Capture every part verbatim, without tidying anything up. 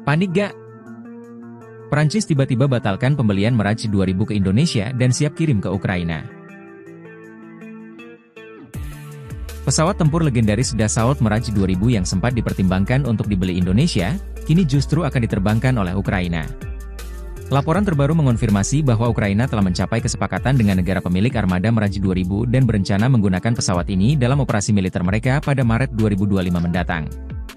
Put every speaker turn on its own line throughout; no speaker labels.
Panik gak? Perancis tiba-tiba batalkan pembelian Mirage dua ribu ke Indonesia dan siap kirim ke Ukraina. Pesawat tempur legendaris Dassault Mirage dua ribu yang sempat dipertimbangkan untuk dibeli Indonesia, kini justru akan diterbangkan oleh Ukraina. Laporan terbaru mengonfirmasi bahwa Ukraina telah mencapai kesepakatan dengan negara pemilik armada Mirage dua ribu dan berencana menggunakan pesawat ini dalam operasi militer mereka pada Maret dua ribu dua puluh lima mendatang.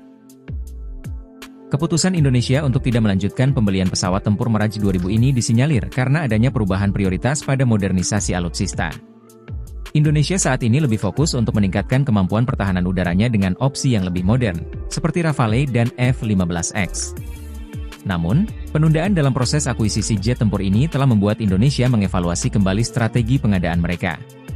Keputusan Indonesia untuk tidak melanjutkan pembelian pesawat tempur Mirage dua ribu ini disinyalir karena adanya perubahan prioritas pada modernisasi alutsista. Indonesia saat ini lebih fokus untuk meningkatkan kemampuan pertahanan udaranya dengan opsi yang lebih modern, seperti Rafale dan F lima belas X. Namun, penundaan dalam proses akuisisi jet tempur ini telah membuat Indonesia mengevaluasi kembali strategi pengadaan mereka.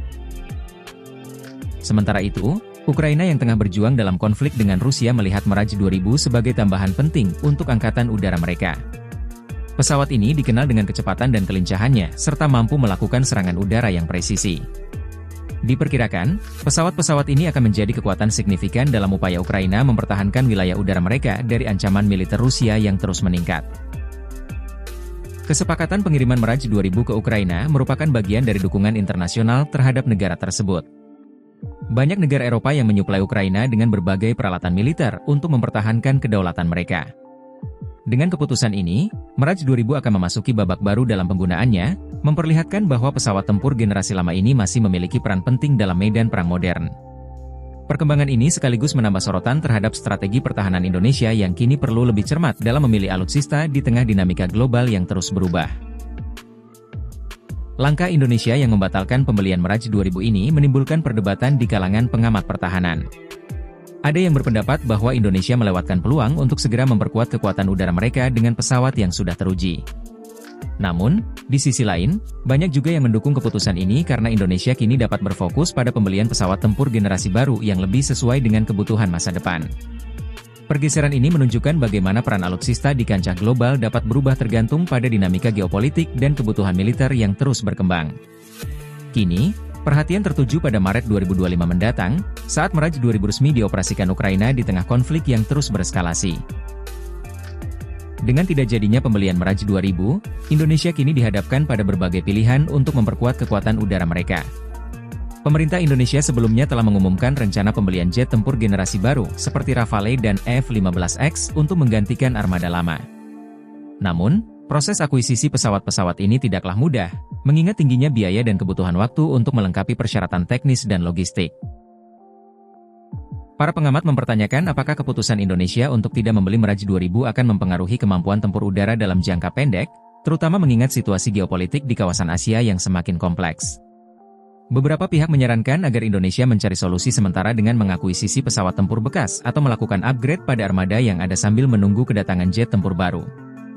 Sementara itu, Ukraina yang tengah berjuang dalam konflik dengan Rusia melihat Mirage dua ribu sebagai tambahan penting untuk angkatan udara mereka. Pesawat ini dikenal dengan kecepatan dan kelincahannya, serta mampu melakukan serangan udara yang presisi. Diperkirakan, pesawat-pesawat ini akan menjadi kekuatan signifikan dalam upaya Ukraina mempertahankan wilayah udara mereka dari ancaman militer Rusia yang terus meningkat. Kesepakatan pengiriman Mirage dua ribu ke Ukraina merupakan bagian dari dukungan internasional terhadap negara tersebut. Banyak negara Eropa yang menyuplai Ukraina dengan berbagai peralatan militer untuk mempertahankan kedaulatan mereka. Dengan keputusan ini, Mirage dua ribu akan memasuki babak baru dalam penggunaannya, memperlihatkan bahwa pesawat tempur generasi lama ini masih memiliki peran penting dalam medan perang modern. Perkembangan ini sekaligus menambah sorotan terhadap strategi pertahanan Indonesia yang kini perlu lebih cermat dalam memilih alutsista di tengah dinamika global yang terus berubah. Langkah Indonesia yang membatalkan pembelian Mirage dua ribu ini menimbulkan perdebatan di kalangan pengamat pertahanan. Ada yang berpendapat bahwa Indonesia melewatkan peluang untuk segera memperkuat kekuatan udara mereka dengan pesawat yang sudah teruji. Namun, di sisi lain, banyak juga yang mendukung keputusan ini karena Indonesia kini dapat berfokus pada pembelian pesawat tempur generasi baru yang lebih sesuai dengan kebutuhan masa depan. Pergeseran ini menunjukkan bagaimana peran alutsista di kancah global dapat berubah tergantung pada dinamika geopolitik dan kebutuhan militer yang terus berkembang. Kini, perhatian tertuju pada Maret dua ribu dua puluh lima mendatang, saat Mirage dua ribu resmi dioperasikan Ukraina di tengah konflik yang terus bereskalasi. Dengan tidak jadinya pembelian Mirage dua ribu, Indonesia kini dihadapkan pada berbagai pilihan untuk memperkuat kekuatan udara mereka. Pemerintah Indonesia sebelumnya telah mengumumkan rencana pembelian jet tempur generasi baru seperti Rafale dan F lima belas X untuk menggantikan armada lama. Namun, proses akuisisi pesawat-pesawat ini tidaklah mudah, mengingat tingginya biaya dan kebutuhan waktu untuk melengkapi persyaratan teknis dan logistik. Para pengamat mempertanyakan apakah keputusan Indonesia untuk tidak membeli Mirage dua ribu akan mempengaruhi kemampuan tempur udara dalam jangka pendek, terutama mengingat situasi geopolitik di kawasan Asia yang semakin kompleks. Beberapa pihak menyarankan agar Indonesia mencari solusi sementara dengan mengakuisisi pesawat tempur bekas atau melakukan upgrade pada armada yang ada sambil menunggu kedatangan jet tempur baru.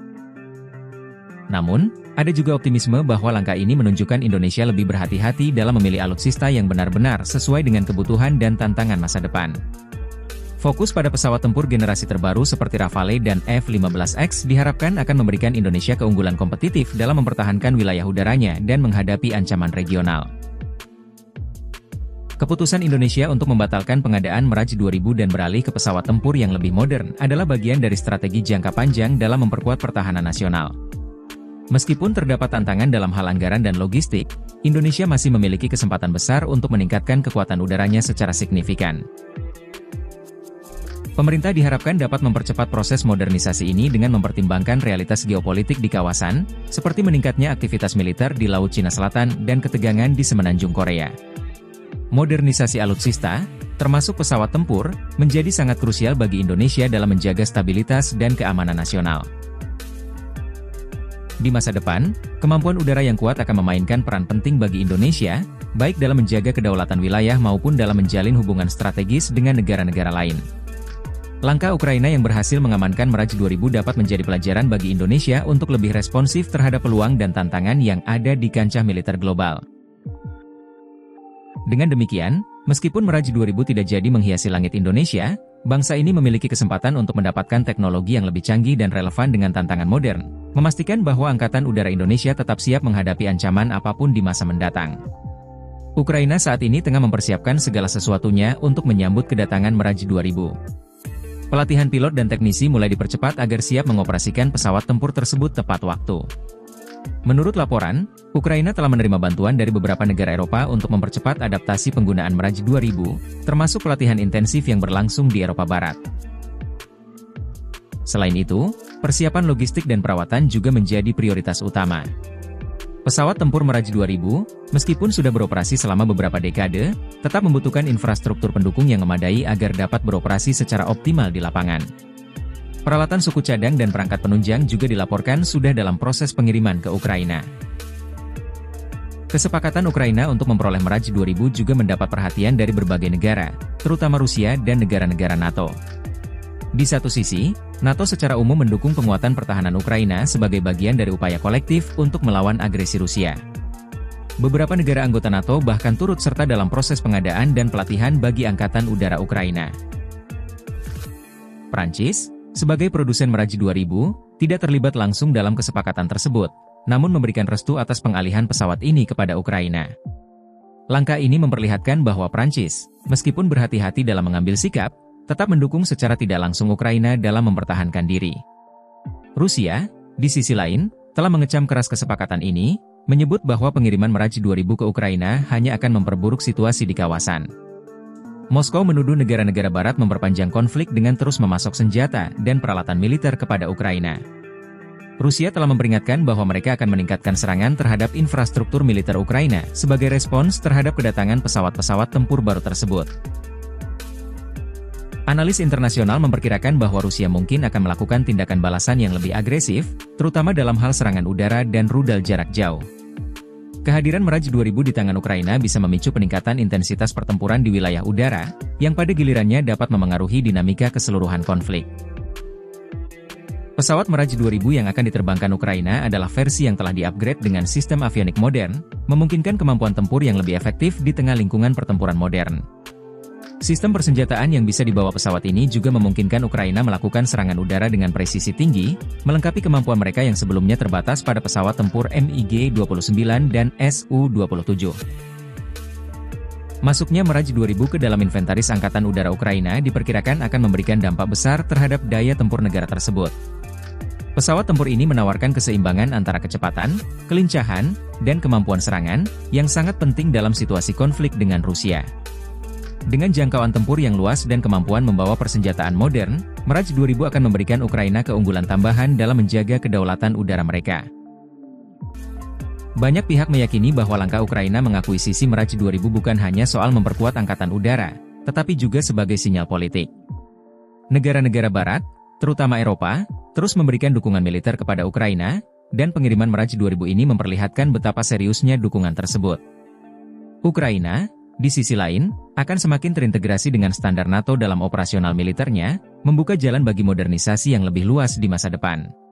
Namun, ada juga optimisme bahwa langkah ini menunjukkan Indonesia lebih berhati-hati dalam memilih alutsista yang benar-benar sesuai dengan kebutuhan dan tantangan masa depan. Fokus pada pesawat tempur generasi terbaru seperti Rafale dan F lima belas X diharapkan akan memberikan Indonesia keunggulan kompetitif dalam mempertahankan wilayah udaranya dan menghadapi ancaman regional. Keputusan Indonesia untuk membatalkan pengadaan Mirage dua ribu dan beralih ke pesawat tempur yang lebih modern adalah bagian dari strategi jangka panjang dalam memperkuat pertahanan nasional. Meskipun terdapat tantangan dalam hal anggaran dan logistik, Indonesia masih memiliki kesempatan besar untuk meningkatkan kekuatan udaranya secara signifikan. Pemerintah diharapkan dapat mempercepat proses modernisasi ini dengan mempertimbangkan realitas geopolitik di kawasan, seperti meningkatnya aktivitas militer di Laut Cina Selatan dan ketegangan di Semenanjung Korea. Modernisasi alutsista, termasuk pesawat tempur, menjadi sangat krusial bagi Indonesia dalam menjaga stabilitas dan keamanan nasional. Di masa depan, kemampuan udara yang kuat akan memainkan peran penting bagi Indonesia, baik dalam menjaga kedaulatan wilayah maupun dalam menjalin hubungan strategis dengan negara-negara lain. Langkah Ukraina yang berhasil mengamankan Mirage dua ribu dapat menjadi pelajaran bagi Indonesia untuk lebih responsif terhadap peluang dan tantangan yang ada di kancah militer global. Dengan demikian, meskipun Mirage dua ribu tidak jadi menghiasi langit Indonesia, bangsa ini memiliki kesempatan untuk mendapatkan teknologi yang lebih canggih dan relevan dengan tantangan modern, memastikan bahwa Angkatan Udara Indonesia tetap siap menghadapi ancaman apapun di masa mendatang. Ukraina saat ini tengah mempersiapkan segala sesuatunya untuk menyambut kedatangan Mirage dua ribu. Pelatihan pilot dan teknisi mulai dipercepat agar siap mengoperasikan pesawat tempur tersebut tepat waktu. Menurut laporan, Ukraina telah menerima bantuan dari beberapa negara Eropa untuk mempercepat adaptasi penggunaan Mirage dua ribu, termasuk pelatihan intensif yang berlangsung di Eropa Barat. Selain itu, persiapan logistik dan perawatan juga menjadi prioritas utama. Pesawat tempur Mirage dua ribu, meskipun sudah beroperasi selama beberapa dekade, tetap membutuhkan infrastruktur pendukung yang memadai agar dapat beroperasi secara optimal di lapangan. Peralatan suku cadang dan perangkat penunjang juga dilaporkan sudah dalam proses pengiriman ke Ukraina. Kesepakatan Ukraina untuk memperoleh Mirage dua ribu juga mendapat perhatian dari berbagai negara, terutama Rusia dan negara-negara NATO. Di satu sisi, NATO secara umum mendukung penguatan pertahanan Ukraina sebagai bagian dari upaya kolektif untuk melawan agresi Rusia. Beberapa negara anggota NATO bahkan turut serta dalam proses pengadaan dan pelatihan bagi Angkatan Udara Ukraina. Prancis, sebagai produsen Mirage dua ribu, tidak terlibat langsung dalam kesepakatan tersebut, namun memberikan restu atas pengalihan pesawat ini kepada Ukraina. Langkah ini memperlihatkan bahwa Prancis, meskipun berhati-hati dalam mengambil sikap, tetap mendukung secara tidak langsung Ukraina dalam mempertahankan diri. Rusia, di sisi lain, telah mengecam keras kesepakatan ini, menyebut bahwa pengiriman Mirage dua ribu ke Ukraina hanya akan memperburuk situasi di kawasan. Moskow menuduh negara-negara Barat memperpanjang konflik dengan terus memasok senjata dan peralatan militer kepada Ukraina. Rusia telah memperingatkan bahwa mereka akan meningkatkan serangan terhadap infrastruktur militer Ukraina sebagai respons terhadap kedatangan pesawat-pesawat tempur baru tersebut. Analis internasional memperkirakan bahwa Rusia mungkin akan melakukan tindakan balasan yang lebih agresif, terutama dalam hal serangan udara dan rudal jarak jauh. Kehadiran Mirage dua ribu di tangan Ukraina bisa memicu peningkatan intensitas pertempuran di wilayah udara, yang pada gilirannya dapat memengaruhi dinamika keseluruhan konflik. Pesawat Mirage dua ribu yang akan diterbangkan Ukraina adalah versi yang telah di-upgrade dengan sistem avionik modern, memungkinkan kemampuan tempur yang lebih efektif di tengah lingkungan pertempuran modern. Sistem persenjataan yang bisa dibawa pesawat ini juga memungkinkan Ukraina melakukan serangan udara dengan presisi tinggi, melengkapi kemampuan mereka yang sebelumnya terbatas pada pesawat tempur M I G dua puluh sembilan dan S U dua puluh tujuh. Masuknya Mirage dua ribu ke dalam inventaris Angkatan Udara Ukraina diperkirakan akan memberikan dampak besar terhadap daya tempur negara tersebut. Pesawat tempur ini menawarkan keseimbangan antara kecepatan, kelincahan, dan kemampuan serangan, yang sangat penting dalam situasi konflik dengan Rusia. Dengan jangkauan tempur yang luas dan kemampuan membawa persenjataan modern, Mirage dua ribu akan memberikan Ukraina keunggulan tambahan dalam menjaga kedaulatan udara mereka. Banyak pihak meyakini bahwa langkah Ukraina mengakuisisi Mirage dua ribu bukan hanya soal memperkuat angkatan udara, tetapi juga sebagai sinyal politik. Negara-negara Barat, terutama Eropa, terus memberikan dukungan militer kepada Ukraina, dan pengiriman Mirage dua ribu ini memperlihatkan betapa seriusnya dukungan tersebut. Ukraina, di sisi lain, akan semakin terintegrasi dengan standar NATO dalam operasional militernya, membuka jalan bagi modernisasi yang lebih luas di masa depan.